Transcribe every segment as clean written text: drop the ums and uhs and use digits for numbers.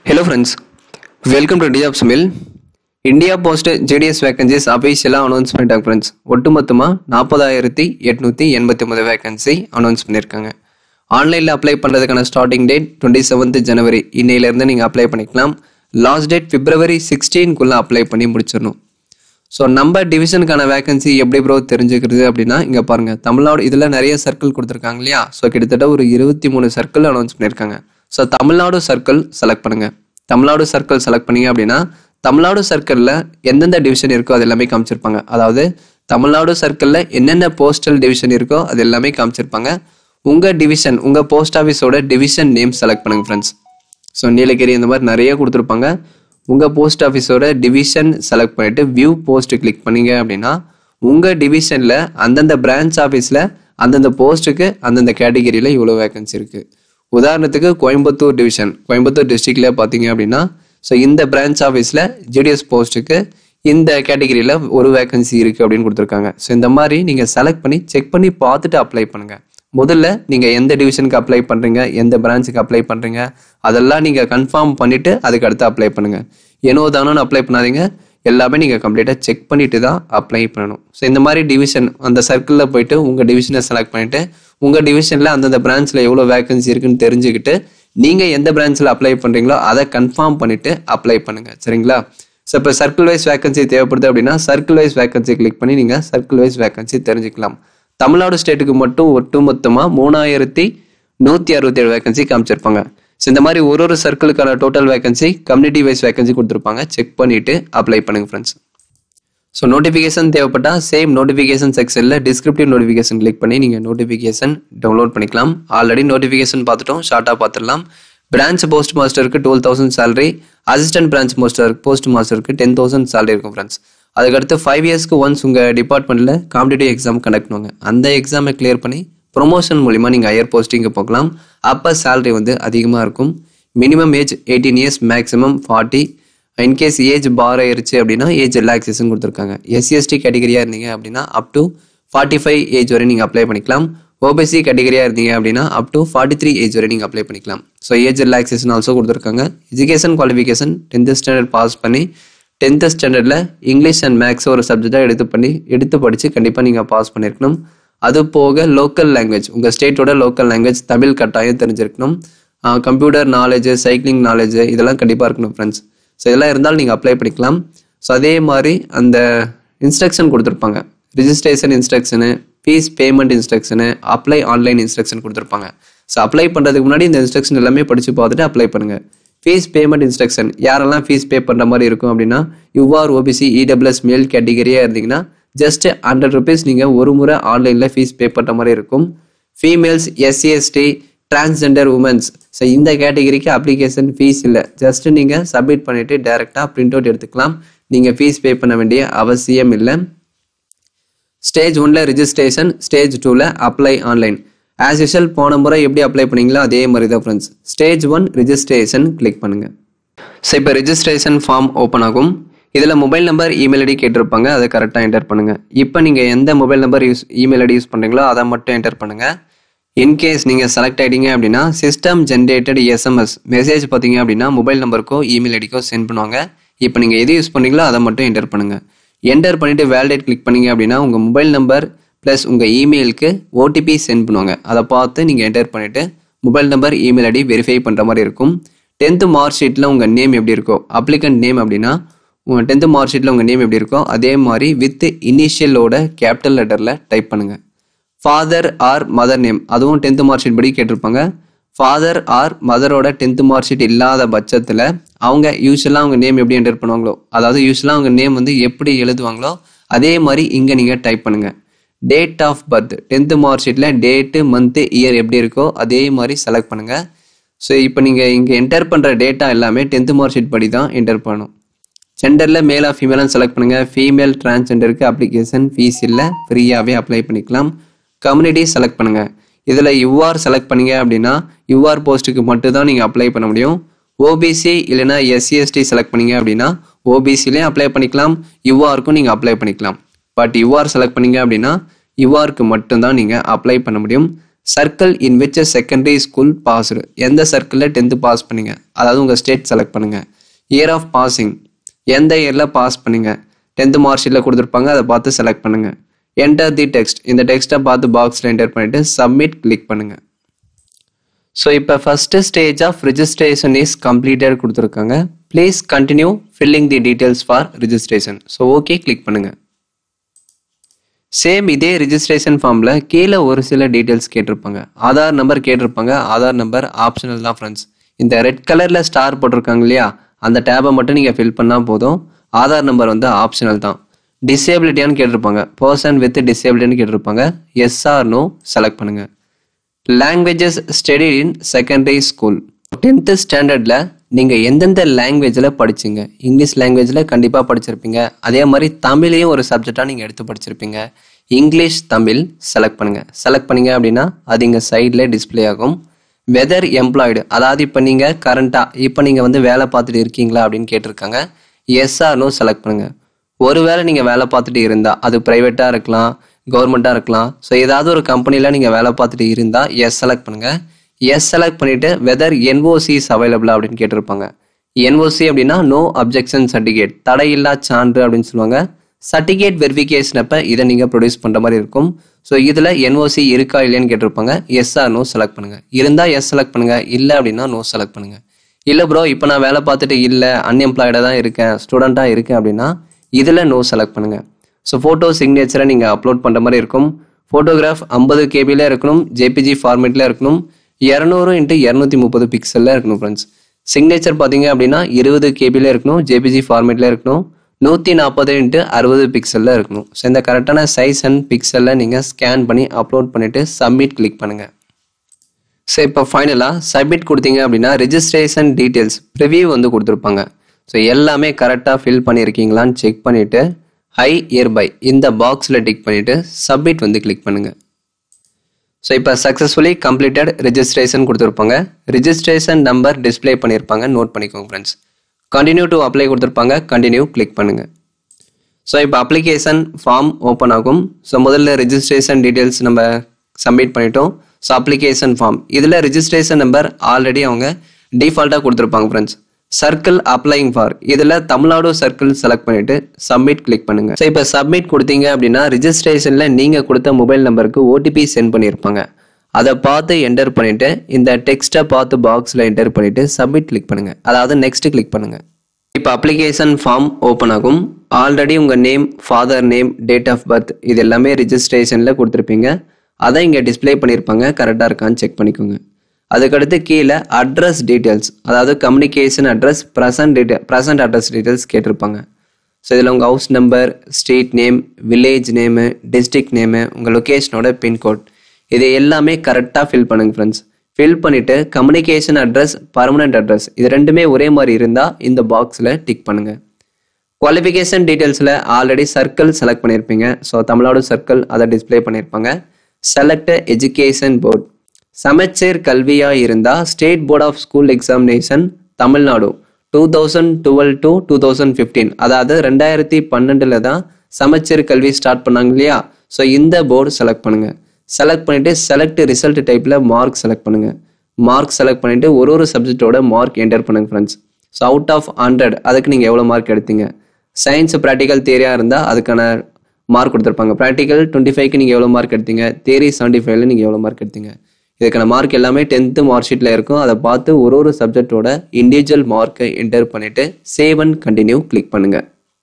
Hello friends, welcome to Jobs Mill. India Post GDS vacancies official announcement friends. ஒட்டுமொத்தமா 40,889 vacancy announce பண்ணிருக்காங்க. ஆன்லைன்ல apply பண்றதுக்கான starting date 27th ஜனவரி. இன்னையில இருந்து நீங்க அப்ளை பண்ணிக்கலாம். லாஸ்ட் டேட் February 16 குள்ள அப்ளை பண்ணி முடிச்சிரணும். ஸோ நம்ம டிவிஷனுக்கான வேகன்சி எப்படி ப்ரோ தெரிஞ்சுக்கிறது அப்படின்னா இங்கே பாருங்க, தமிழ்நாடு இதில் நிறைய சர்க்கிள் கொடுத்துருக்காங்க இல்லையா? ஸோ கிட்டத்தட்ட ஒரு 23 சர்க்கிள் அனௌன்ஸ் பண்ணியிருக்காங்க. ஸோ தமிழ்நாடு சர்க்கிள் செலக்ட் பண்ணுங்க. தமிழ்நாடு சர்க்கிள் செலக்ட் பண்ணீங்க அப்படின்னா தமிழ்நாடு சர்க்கிளில் எந்தெந்த டிவிஷன் இருக்கோ அது எல்லாமே காமிச்சிருப்பாங்க. அதாவது தமிழ்நாடு சர்க்கிளில் என்னென்ன போஸ்டல் டிவிஷன் இருக்கோ அது எல்லாமே காமிச்சிருப்பாங்க. உங்கள் டிவிஷன், உங்கள் போஸ்ட் ஆஃபீஸோட டிவிஷன் நேம் செலக்ட் பண்ணுங்க ஃப்ரெண்ட்ஸ். ஸோ நீலகிரி இந்த மாதிரி நிறைய கொடுத்துருப்பாங்க. உங்கள் போஸ்ட் ஆஃபீஸோட டிவிஷன் செலக்ட் பண்ணிவிட்டு வியூ போஸ்ட் கிளிக் பண்ணீங்க அப்படின்னா உங்கள் டிவிஷனில் அந்தந்த பிரான்ச் ஆஃபீஸில் அந்தந்த போஸ்ட்டுக்கு அந்தந்த கேட்டகிரியில் இவ்வளோ வேகன்சி இருக்குது. உதாரணத்துக்கு கோயம்புத்தூர் டிவிஷன், கோயம்புத்தூர் டிஸ்ட்ரிக்ட்ல பார்த்தீங்க அப்படின்னா ஸோ இந்த பிரான்ச் ஆஃபீஸில் ஜிடிஎஸ் போஸ்ட்டுக்கு இந்த கேட்டகிரியில் ஒரு வேகன்சி இருக்குது அப்படின்னு கொடுத்துருக்காங்க. ஸோ இந்த மாதிரி நீங்கள் செலக்ட் பண்ணி செக் பண்ணி பார்த்துட்டு அப்ளை பண்ணுங்கள். முதல்ல நீங்கள் எந்த டிவிஷனுக்கு அப்ளை பண்ணுறீங்க, எந்த பிரான்ச்சுக்கு அப்ளை பண்ணுறீங்க அதெல்லாம் நீங்கள் கன்ஃபார்ம் பண்ணிவிட்டு அதுக்கு அடுத்து அப்ளை பண்ணுங்கள். ஏனோ தானோன்னு அப்ளை பண்ணாதீங்க. எல்லாமே நீங்கள் கம்ப்ளீட்டாக செக் பண்ணிட்டு தான் அப்ளை பண்ணணும். ஸோ இந்த மாதிரி டிவிஷன் அந்த சர்க்கிளில் போயிட்டு உங்கள் டிவிஷனை செலக்ட் பண்ணிவிட்டு உங்கள் டிவிஷனில் அந்தந்த பிரான்ச்சில் எவ்வளோ வேகன்சி இருக்குன்னு தெரிஞ்சுக்கிட்டு நீங்கள் எந்த பிரான்ச்சில் அப்ளை பண்ணுறீங்களோ அதை கன்ஃபார்ம் பண்ணிவிட்டு அப்ளை பண்ணுங்கள். சரிங்களா? ஸோ இப்போ சர்க்கிள் வைஸ் வேகன்சி தேவைப்படுது அப்படின்னா சர்க்கிள் வைஸ் வேகன்சி கிளிக் பண்ணி நீங்கள் சர்க்கிள் வைஸ் வேகன்சி தெரிஞ்சுக்கலாம். தமிழ்நாடு ஸ்டேட்டுக்கு மட்டும் ஒட்டுமொத்தமாக 3,167 வேகன்சி காமிச்சிருப்பாங்க. ஸோ இந்த மாதிரி ஒரு சர்க்கிளுக்கான total vacancy community wise vacancy கொடுத்துருப்பாங்க. செக் பண்ணிவிட்டு அப்ளை பண்ணுங்க ஃப்ரெண்ட்ஸ். ஸோ நோட்டிஃபிகேஷன் தேவைப்பட்டா சேம் நோட்டிஃபிகேஷன் செக்ஷனில் டிஸ்கிரிப்டிவ் நோட்டிஃபிகேஷன் கிளிக் பண்ணி நீங்கள் நோட்டிஃபிகேஷன் டவுன்லோட் பண்ணிக்கலாம். ஆல்ரெடி நோட்டிஃபிகேஷன் பார்த்துட்டோம், ஷார்ட்டாக பார்த்துடலாம். பிரான்ச் போஸ்ட் மாஸ்டருக்கு 12,000 சேலரி, அசிஸ்டன்ட் பிரான்ச் போஸ்ட் மாஸ்டருக்கு 10,000 சேலரி இருக்கும் ஃப்ரெண்ட்ஸ். அதுக்கடுத்து 5 இயர்ஸ்க்கு ஒன்ஸ் உங்கள் டிபார்ட்மெண்ட்டில் காம்படிட்டிவ் எக்ஸாம் கண்டக்ட் பண்ணுவாங்க. அந்த எக்ஸாமை கிளியர் பண்ணி ப்ரொமோஷன் மூலிமா நீங்கள் ஹையர் போஸ்டிங்கு போகலாம். அப்போ சேலரி அதிகமாக இருக்கும். Minimum age 18 years, maximum 40. In case age bar ஆயிருச்சு அப்படின்னா ஏஜ் ரிலாக்ஸேஷன் கொடுத்துருக்காங்க. எஸ்சிஎஸ்டி கேட்டகரியாக இருந்தீங்க அப்படின்னா அப் டு 45 ஏஜ் வரை நீங்கள் அப்ளை பண்ணிக்கலாம். ஓபிசி கேட்டகரியாக இருந்தீங்க அப்படின்னா அப் டு 43 ஏஜ் வரை நீங்கள் அப்ளை பண்ணிக்கலாம். ஸோ ஏஜ் ரிலாக்ஸேஷன் ஆல்சோ கொடுத்துருக்காங்க. Education qualification 10th standard pass பண்ணி 10th ஸ்டாண்டர்டில் இங்கிலீஷ் அண்ட் மேக்ஸ் ஒரு சப்ஜெக்டாக எடுத்து படித்து கண்டிப்பாக நீங்கள் பாஸ் பண்ணியிருக்கணும். அது போக லோக்கல் லாங்குவேஜ், உங்கள் ஸ்டேட்டோட லோக்கல் லாங்குவேஜ் தமிழ் கட்டாயம் தெரிஞ்சிருக்கணும். கம்ப்யூட்டர் நாலேஜ், சைக்கிளிங் நாலேஜ் இதெல்லாம் கண்டிப்பாக இருக்கணும் ஃப்ரெண்ட்ஸ். ஸோ இதெல்லாம் இருந்தாலும் நீங்கள் அப்ளை பண்ணிக்கலாம். ஸோ அதே மாதிரி அந்த இன்ஸ்ட்ரக்ஷன் கொடுத்துருப்பாங்க. Registration instruction, fee payment instruction, apply online instruction கொடுத்துருப்பாங்க. ஸோ அப்ளை பண்ணுறதுக்கு முன்னாடி இந்த இன்ஸ்ட்ரக்ஷன் எல்லாமே படித்து பார்த்துட்டு அப்ளை பண்ணுங்கள். ஃபீஸ் பேமெண்ட் இன்ஸ்ட்ரக்ஷன் யாரெல்லாம் ஃபீஸ் பே பண்ணுற மாதிரி இருக்கும் அப்படின்னா யூஆர் ஓபிசி இடபிள்யூஎஸ் மேல் கேட்டகரியாக இருந்தீங்கன்னா ஜஸ்ட் 100 rupees நீங்கள் ஒரு முறை ஆன்லைனில் ஃபீஸ் பே பண்ணுற மாதிரி இருக்கும். Females, SC ST, transgender womens, so இந்த கேட்டகரிக்கு அப்ளிகேஷன் ஃபீஸ் இல்லை. ஜஸ்ட் நீங்கள் சப்மிட் பண்ணிவிட்டு டேரெக்டாக பிரிண்ட் அவுட் எடுத்துக்கலாம். நீங்கள் ஃபீஸ் பே பண்ண வேண்டிய அவசியம் இல்லை. ஸ்டேஜ் 1ல் ரிஜிஸ்ட்ரேஷன், ஸ்டேஜ் 2ல் அப்ளை ஆன்லைன். ஆஸ் யூஷுவல் போன முறை எப்படி அப்ளை பண்ணீங்களோ அதே மாதிரி தான் ஃப்ரெண்ட்ஸ். ஸ்டேஜ் 1 ரிஜிஸ்ட்ரேஷன் கிளிக் பண்ணுங்கள். ஸோ இப்போ ரிஜிஸ்ட்ரேஷன் ஃபார்ம் ஓப்பன் ஆகும். இதில் மொபைல் நம்பர், இமெயில் ஐடி கேட்டிருப்பாங்க, அதை கரெக்டாக என்டர் பண்ணுங்கள். இப்போ நீங்கள் எந்த mobile number email ID use பண்ணுறீங்களோ அதை மட்டும் என்டர் பண்ணுங்கள். இன்கேஸ் நீங்கள் செலக்ட் ஆகிட்டீங்க அப்படின்னா சிஸ்டம் ஜென்ரேட்டட் எஸ்எம்எஸ் மெசேஜ் பார்த்தீங்க அப்படின்னா மொபைல் நம்பருக்கோ இமெயில் ஐடிக்கோ சென்ட் பண்ணுவாங்க. இப்போ நீங்கள் எது யூஸ் பண்ணீங்களோ அதை மட்டும் என்டர் பண்ணுங்கள். என்டர் பண்ணிவிட்டு வேலிடேட் கிளிக் பண்ணீங்க அப்படின்னா உங்கள் மொபைல் நம்பர் ப்ளஸ் உங்கள் இமெயிலுக்கு ஓடிபி சென்ட் பண்ணுவாங்க. அதை பார்த்து நீங்கள் என்டர் பண்ணிவிட்டு mobile number, email ID verify பண்ணுற மாதிரி இருக்கும். 10th மார்க் ஷீட்டில் உங்கள் நேம் எப்படி இருக்கோ, அப்ளிகண்ட் நேம் அப்படின்னா உங்கள் 10th மார்க் ஷீட்டில் உங்கள் நேம் எப்படி இருக்கோ அதே மாதிரி வித் இனிஷியலோட கேபிட்டல் லெட்டரில் டைப் பண்ணுங்கள். ஃபாதர் ஆர் மதர் நேம் அதுவும் 10th மார்க் ஷீட் படி கேட்டிருப்பாங்க. ஃபாதர் ஆர் மதரோட 10th மார்க் ஷீட் இல்லாத பட்சத்தில் அவங்க யூஸ்வலாக அவங்க நேம் எப்படி என்டர் பண்ணுவாங்களோ, அதாவது யூஸ்வலாக அவங்க நேம் எப்படி எழுதுவாங்களோ அதே மாதிரி இங்கே நீங்கள் டைப் பண்ணுங்கள். Date of birth 10th mark ஷீட்டில் டேட்டு, மந்த்து, இயர் எப்படி இருக்கோ அதே மாதிரி செலக்ட் பண்ணுங்கள். ஸோ இப்போ நீங்கள் இங்கே என்டர் பண்ணுற டேட்டா எல்லாமே 10th மார்க் ஷீட் படி தான் என்டர் பண்ணணும். ஜெண்டரில் மேலா ஃபீமேலான்னு செலக்ட் பண்ணுங்கள். ஃபீமேல் டிரான்ஸ்ஜெண்டருக்கு அப்ளிகேஷன் ஃபீஸ் இல்லை, ஃப்ரீயாகவே அப்ளை பண்ணிக்கலாம். கம்யூனிட்டி செலக்ட் பண்ணுங்கள். இதில் யூஆர் செலக்ட் பண்ணீங்க அப்படின்னா யூஆர் போஸ்ட்டுக்கு மட்டும் தான் நீங்கள் அப்ளை பண்ண முடியும். ஓபிசி இல்லைனா எஸ்சிஎஸ்டி செலக்ட் பண்ணீங்க அப்படின்னா ஓபிசிலையும் அப்ளை பண்ணிக்கலாம், யூஆருக்கும் நீங்கள் அப்ளை பண்ணிக்கலாம். பட் யூஆர் செலக்ட் பண்ணீங்க அப்படின்னா யூஆருக்கு மட்டும்தான் நீங்கள் அப்ளை பண்ண முடியும். Circle in which secondary school passed, எந்த சர்க்கிளில் 10th பாஸ் பண்ணீங்க, அதாவது உங்கள் ஸ்டேட் செலக்ட் பண்ணுங்க. இயர் ஆஃப் பாசிங், எந்த இயரில் பாஸ் பண்ணீங்க, 10th மார்க் ஷீட்டில் கொடுத்துருப்பாங்க, அதை பார்த்து செலக்ட் பண்ணுங்க. என்டர் தி டெக்ஸ்ட், இந்த டெக்ஸ்ட்டை பார்த்து பாக்ஸில் என்டர் பண்ணிட்டு சப்மிட் கிளிக் பண்ணுங்க. ஸோ இப்போ first stage of registration is completed கொடுத்துருக்காங்க. Please continue filling the details for registration. So okay click பண்ணுங்க. சேம் இதே ரிஜிஸ்ட்ரேஷன் ஃபார்மில் கீழே ஒரு சில டீட்டெயில்ஸ் கேட்டிருப்பாங்க. ஆதார் நம்பர் கேட்டிருப்பாங்க. ஆதார் நம்பர் ஆப்ஷனல் தான் ஃப்ரெண்ட்ஸ். இந்த ரெட் கலரில் ஸ்டார் போட்டிருக்காங்க இல்லையா, அந்த டேபை மட்டும் நீங்கள் ஃபில் பண்ணால் போதும். ஆதார் நம்பர் வந்து ஆப்ஷனல் தான். டிசேபிலிட்டியான்னு கேட்டிருப்பாங்க. பர்சன் வித் டிசேபிலிட்டின்னு கேட்டிருப்பாங்க. எஸ் ஆர் நோ செலக்ட் பண்ணுங்க. Languages studied in secondary school. 10th ஸ்டாண்டர்டில் நீங்கள் எந்தெந்த லாங்குவேஜில் படிச்சிங்க? இங்கிலீஷ் லாங்குவேஜில் கண்டிப்பாக படிச்சிருப்பீங்க. அதே மாதிரி தமிழையும் ஒரு சப்ஜெக்டாக நீங்கள் எடுத்து படிச்சிருப்பீங்க. இங்கிலீஷ் தமிழ் செலக்ட் பண்ணுங்கள். செலக்ட் பண்ணிங்க அப்படின்னா அது இங்கே சைடில் டிஸ்பிளே ஆகும். வெதர் எம்ப்ளாய்டு, அதாவது இப்போ நீங்கள் கரண்ட்டாக இப்போ நீங்கள் வந்து வேலை பார்த்துட்டு இருக்கீங்களா அப்படின்னு கேட்டிருக்காங்க. எஸ் ஆர் நோ செலக்ட் பண்ணுங்கள். ஒருவேளை நீங்கள் வேலை பார்த்துட்டு இருந்தால், அது ப்ரைவேட்டாக இருக்கலாம், கவர்மெண்ட்டாக இருக்கலாம். ஸோ ஏதாவது ஒரு கம்பெனியில் நீங்கள் வேலை பார்த்துட்டு இருந்தால் எஸ் செலக்ட் பண்ணுங்கள். எஸ் செலக்ட் பண்ணிவிட்டு வெதர் என்ஓசி இஸ் அவைலபிளா அப்படின்னு கேட்டிருப்பாங்க. என்ஓசி அப்படின்னா நோ அப்ஜெக்ஷன் சர்டிஃபிகேட், தடையில்லா சான்று அப்படின்னு சொல்லுவாங்க. சர்டிஃபிகேட் வெரிஃபிகேஷன் அப்போ இதை நீங்கள் ப்ரொடியூஸ் பண்ணுற மாதிரி இருக்கும். ஸோ இதில் என்ஓசி இருக்கா இல்லையான்னு கேட்டிருப்பாங்க. எஸ் ஆர் நோ செலக்ட் பண்ணுங்கள். இருந்தால் எஸ் செலக்ட் பண்ணுங்கள், இல்லை அப்படின்னா நோ செலக்ட் பண்ணுங்கள். இல்லை ப்ரோ இப்போ நான் வேலை பார்த்துட்டு இல்லை, அன்எம்ப்ளாய்டாக தான் இருக்கேன், ஸ்டூடெண்ட்டாக இருக்கேன் அப்படின்னா இதில் நோ செலக்ட் பண்ணுங்கள். ஸோ ஃபோட்டோ சிக்னேச்சரை நீங்கள் அப்லோட் பண்ணுற மாதிரி இருக்கும். ஃபோட்டோகிராஃப் 50 KB இருக்கணும், ஜேபிஜி ஃபார்மேட்டில் இருக்கணும், 200x230 பிக்சலில் இருக்கணும் ஃப்ரெண்ட்ஸ். சிக்னேச்சர் பார்த்தீங்க அப்படின்னா 20 KB இருக்கணும், ஜேபிஜி ஃபார்மேட்டில் இருக்கணும், 140x60 பிக்சலில் இருக்கணும். ஸோ இந்த கரெக்டான சைஸ் அண்ட் பிக்சலில் நீங்கள் ஸ்கேன் பண்ணி அப்லோட் பண்ணிவிட்டு சப்மிட் கிளிக் பண்ணுங்கள். ஸோ இப்போ ஃபைனலாக சப்மிட் கொடுத்தீங்க அப்படின்னா ரிஜிஸ்ட்ரேஷன் டீட்டெயில்ஸ் ப்ரிவியூ வந்து கொடுத்துருப்பாங்க. ஸோ எல்லாமே கரெக்டாக ஃபில் பண்ணியிருக்கீங்களான்னு செக் பண்ணிவிட்டு ஐ இயர்பை இந்த பாக்ஸில் டிக் பண்ணிவிட்டு சப்மிட் வந்து கிளிக் பண்ணுங்கள். ஸோ இப்போ சக்ஸஸ்ஃபுல்லி கம்ப்ளீட்டட் ரிஜிஸ்ட்ரேஷன் கொடுத்துருப்பாங்க. ரிஜிஸ்ட்ரேஷன் நம்பர் டிஸ்பிளே பண்ணியிருப்பாங்க, நோட் பண்ணிக்கோங்க ஃப்ரெண்ட்ஸ். கண்டினியூ டு அப்ளை கொடுத்துருப்பாங்க, கண்டினியூ கிளிக் பண்ணுங்கள். ஸோ இப்போ அப்ளிகேஷன் ஃபார்ம் ஓப்பன் ஆகும். ஸோ முதல்ல ரிஜிஸ்ட்ரேஷன் டீட்டெயில்ஸ் நம்ம சப்மிட் பண்ணிட்டோம். ஸோ அப்ளிகேஷன் ஃபார்ம் இதில் ரிஜிஸ்ட்ரேஷன் நம்பர் ஆல்ரெடி அவங்க டிஃபால்ட்டாக கொடுத்துருப்பாங்க ஃப்ரெண்ட்ஸ். சர்க்கிள் அப்ளைங் ஃபார் இதில் தமிழ்நாடு சர்க்கிள் செலக்ட் பண்ணிட்டு சப்மிட் கிளிக் பண்ணுங்க. ஸோ இப்போ சப்மிட் கொடுத்தீங்க அப்படின்னா ரிஜிஸ்ட்ரேஷனில் நீங்கள் கொடுத்த மொபைல் நம்பருக்கு ஓடிபி சென்ட் பண்ணியிருப்பாங்க. அதை பார்த்து என்டர் பண்ணிட்டு இந்த டெக்ஸ்ட்டை பார்த்து பாக்ஸில் என்டர் பண்ணிட்டு சப்மிட் கிளிக் பண்ணுங்க, அதாவது நெக்ஸ்ட் கிளிக் பண்ணுங்க. இப்போ அப்ளிகேஷன் ஃபார்ம் ஓப்பன் ஆகும். ஆல்ரெடி உங்கள் name, father name, date of birth இது எல்லாமே ரிஜிஸ்ட்ரேஷனில் கொடுத்துருப்பீங்க. அதை இங்கே டிஸ்பிளே பண்ணியிருப்பாங்க, கரெக்டாக இருக்கான்னு செக் பண்ணிக்கோங்க. அதுக்கடுத்து கீழே அட்ரஸ் டீட்டெயில்ஸ், அதாவது communication address, present address details கேட்டிருப்பாங்க. ஸோ இதில் உங்கள் house number, street name, village name, district name, உங்கள் லொக்கேஷனோட பின்கோட் இது எல்லாமே கரெக்டாக ஃபில் பண்ணுங்க ஃப்ரெண்ட்ஸ். ஃபில் பண்ணிவிட்டு கம்யூனிகேஷன் அட்ரஸ், பர்மனெண்ட் அட்ரஸ் இது ரெண்டுமே ஒரே மாதிரி இருந்தால் இந்த பாக்ஸில் டிக் பண்ணுங்கள். குவாலிஃபிகேஷன் டீட்டெயில்ஸில் ஆல்ரெடி சர்க்கிள் செலக்ட் பண்ணியிருப்பீங்க. ஸோ தமிழ்நாடு சர்க்கிள் அதை டிஸ்பிளே பண்ணியிருப்பாங்க. செலக்ட் எஜுகேஷன் போர்ட், சமச்சீர் கல்வியாக இருந்தால் state board of school examination Tamil Nadu 2012 to 2015, அதாவது 2012 தான் சமச்சீர் கல்வி ஸ்டார்ட் பண்ணாங்க இல்லையா. ஸோ இந்த போர்டு செலக்ட் பண்ணுங்க. செலக்ட் பண்ணிட்டு செலக்ட் ரிசல்ட் டைப்பில் மார்க் செலக்ட் பண்ணுங்க. மார்க் செலக்ட் பண்ணிட்டு ஒரு சப்ஜெக்டோட மார்க் என்டர் பண்ணுங்க ஃப்ரெண்ட்ஸ். ஸோ அவுட் ஆஃப் 100 அதுக்கு நீங்கள் எவ்வளோ மார்க் எடுத்தீங்க. சயின்ஸ் ப்ராக்டிக்கல் தியரியாக இருந்தால் அதுக்கான மார்க் கொடுத்துருப்பாங்க. ப்ராக்டிக்கல் 25க்கு நீங்கள் எவ்வளோ மார்க் எடுத்தீங்க, தியரி 75ல நீங்கள் எவ்வளோ மார்க் எடுத்தீங்க. இதுக்கான மார்க் எல்லாமே 10th மார்க் ஷீட்டில் இருக்கும். அதை பார்த்து ஒரு சப்ஜெக்டோட இண்டிவிஜுவல் மார்க்கை என்டர் பண்ணிவிட்டு சேவ் அண்ட் கண்டினியூ கிளிக் பண்ணுங்கள்.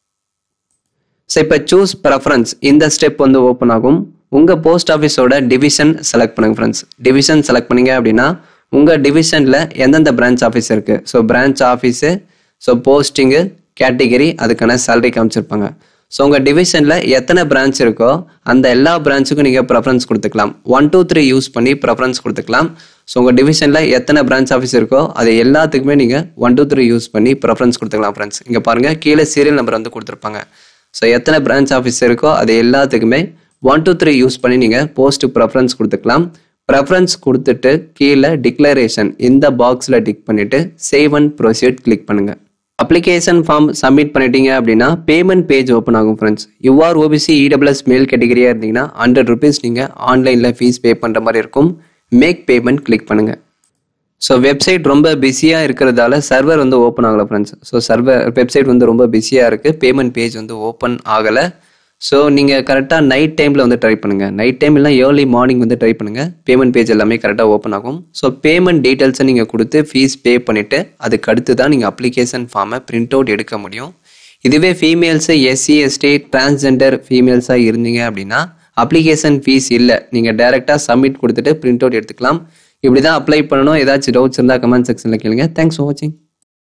ஸோ இப்போ சூஸ் ப்ரெஃபரன்ஸ் இந்த ஸ்டெப் வந்து ஓப்பன் ஆகும். உங்கள் போஸ்ட் ஆஃபீஸோட டிவிஷன் செலக்ட் பண்ணுங்க ஃப்ரெண்ட்ஸ். டிவிஷன் செலக்ட் பண்ணிங்க அப்படின்னா உங்கள் டிவிஷனில் எந்தெந்த பிரான்ச் ஆஃபீஸ் இருக்குது. So branch office, so posting, category, அதுக்கான சேலரி காமிச்சிருப்பாங்க. ஸோ உங்கள் டிவிஷனில் எத்தனை பிரான்ச் இருக்கோ அந்த எல்லா பிரான்ச்சுக்கும் நீங்கள் ப்ரெஃபரன்ஸ் கொடுத்துக்கலாம். 1 2 3 யூஸ் பண்ணி ப்ரெஃபரன்ஸ் கொடுத்துக்கலாம். ஸோ உங்கள் டிவிஷனில் எத்தனை பிரான்ச் ஆஃபீஸ் இருக்கோ அது எல்லாத்துக்குமே நீங்கள் 1 2 3 யூஸ் பண்ணி ப்ரெஃபரன்ஸ் கொடுத்துக்கலாம் ஃப்ரெண்ட்ஸ். இங்கே பாருங்கள் கீழே சீரியல் நம்பர் வந்து கொடுத்துருப்பாங்க. ஸோ எத்தனை பிரான்ச் ஆஃபீஸ் இருக்கோ அது எல்லாத்துக்குமே 1 2 3 யூஸ் பண்ணி நீங்கள் போஸ்ட் ப்ரெஃபரன்ஸ் கொடுத்துக்கலாம். ப்ரெஃபரன்ஸ் கொடுத்துட்டு கீழே டிக்ளரேஷன் இந்த பாக்ஸில் டிக் பண்ணிவிட்டு சேவ் அண்ட் ப்ரொசீட் கிளிக் பண்ணுங்கள். அப்ளிகேஷன் ஃபார்ம் சப்மிட் பண்ணிட்டீங்க அப்படின்னா பேமெண்ட் பேஜ் ஓப்பன் ஆகும் friends. UR OBC EWS male கேட்டகரியாக இருந்தீங்கன்னா 100 rupees நீங்கள் ஆன்லைனில் ஃபீஸ் பே பண்ணுற மாதிரி இருக்கும். மேக் பேமெண்ட் கிளிக் பண்ணுங்கள். ஸோ வெப்சைட் ரொம்ப பிஸியாக இருக்கிறதால சர்வர் வந்து ஓப்பன் ஆகலை ஃப்ரெண்ட்ஸ். ஸோ வெப்சைட் வந்து ரொம்ப பிஸியாக இருக்குது, பேமெண்ட் பேஜ் வந்து ஓப்பன் ஆகலை. ஸோ நீங்கள் கரெக்டாக நைட் டைமில் வந்து ட்ரை பண்ணுங்கள். நைட் டைம் இல்லை ஏர்லி மார்னிங் வந்து ட்ரை பண்ணுங்கள், பேமெண்ட் பேஜ் எல்லாமே கரெக்டாக ஓப்பன் ஆகும். ஸோ பேமெண்ட் டீட்டெயில்ஸை நீங்கள் கொடுத்து ஃபீஸ் பே பண்ணிவிட்டு அதுக்கு அடுத்து தான் நீங்கள் அப்ளிகேஷன் ஃபார்மை பிரிண்ட் அவுட் எடுக்க முடியும். இதுவே ஃபீமேல்ஸு எஸ்சி எஸ்டி டிரான்ஸ்ஜெண்டர் ஃபீமேல்ஸாக இருந்தீங்க அப்படின்னா அப்ளிகேஷன் ஃபீஸ் இல்லை, நீங்கள் டைரெக்டாக சப்மிட் கொடுத்துட்டு பிரிண்ட் அவுட் எடுத்துக்கலாம். இப்படி தான் அப்ளை பண்ணணும். ஏதாச்சும் டவுட்ஸ் இருந்தால் கமெண்ட் செக்ஷனில் கேளுங்க. தேங்க்ஸ் ஃபார் வாட்சிங்.